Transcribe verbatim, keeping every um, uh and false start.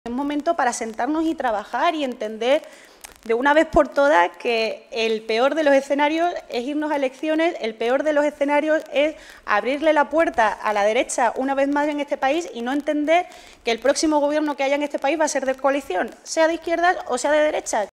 Es un momento para sentarnos y trabajar y entender de una vez por todas que el peor de los escenarios es irnos a elecciones, el peor de los escenarios es abrirle la puerta a la derecha una vez más en este país y no entender que el próximo gobierno que haya en este país va a ser de coalición, sea de izquierdas o sea de derechas.